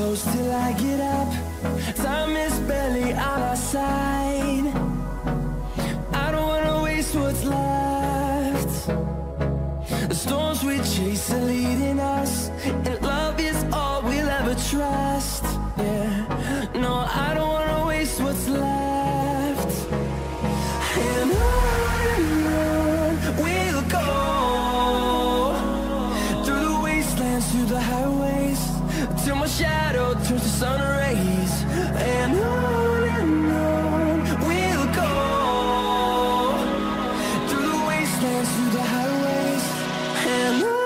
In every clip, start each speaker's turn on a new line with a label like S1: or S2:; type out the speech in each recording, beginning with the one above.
S1: close till I get up. Time is barely on our side. I don't wanna waste what's left. The storms we chase are leading us, and love is all we'll ever trust. Yeah, no, I don't wanna waste what's left. And on we'll go, through the wastelands, through the highways, till my shadow turns to sun rays. And on we'll go, through the wastelands, through the highways, and on we'll go.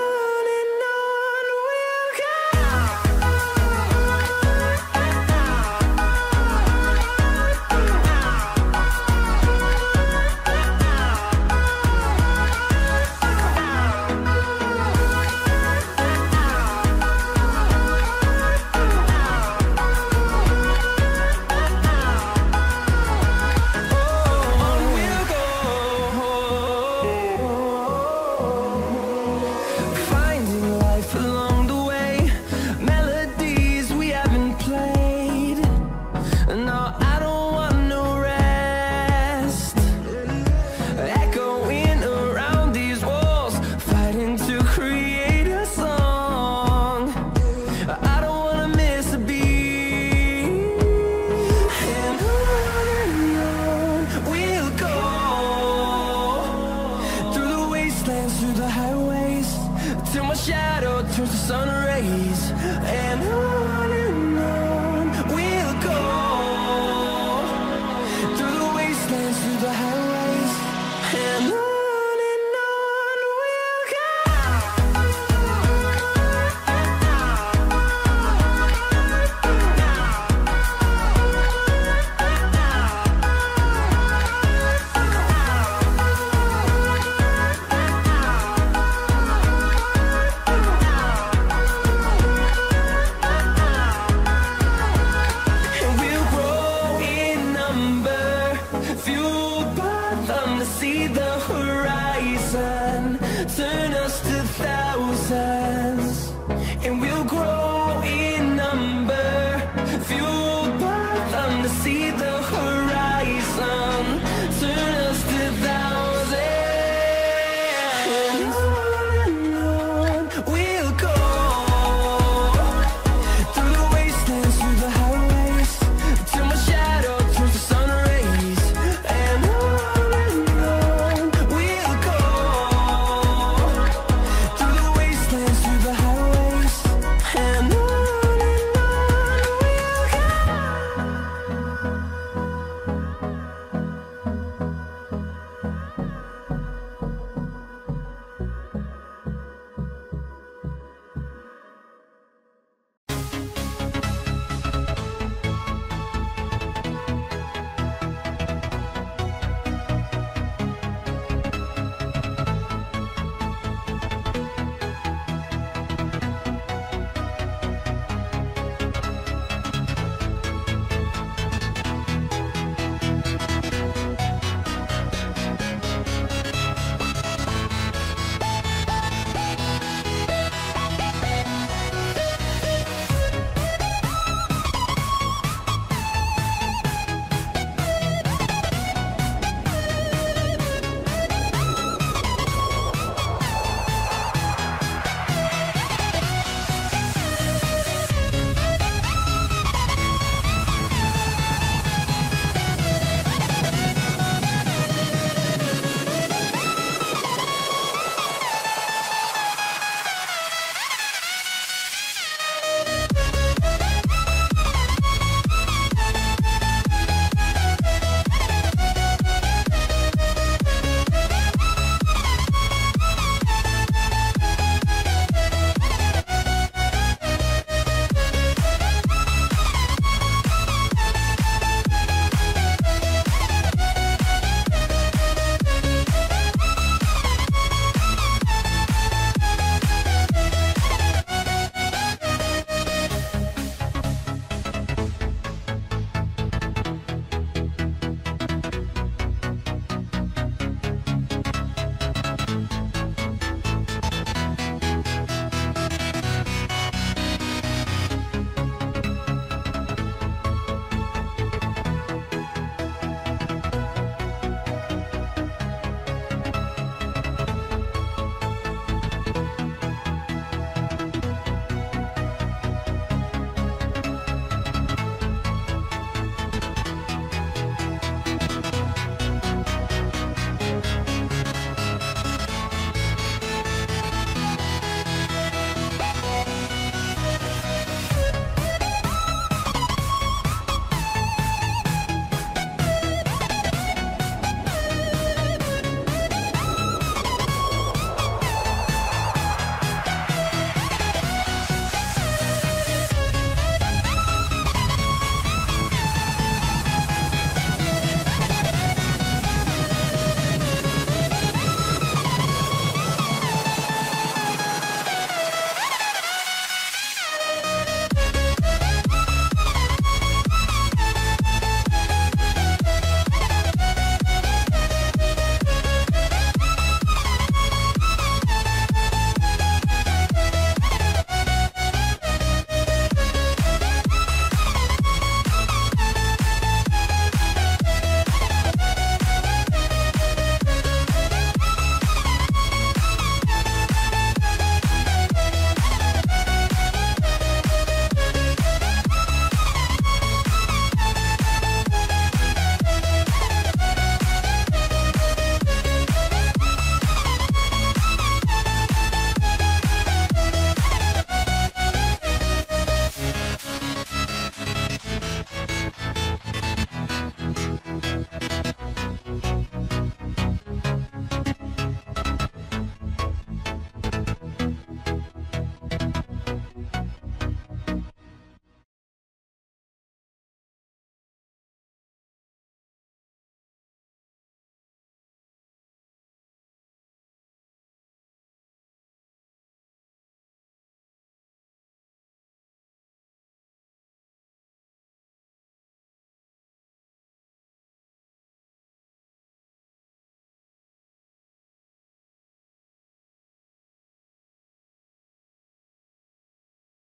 S1: Through the highways, till my shadow turns to sun rays. And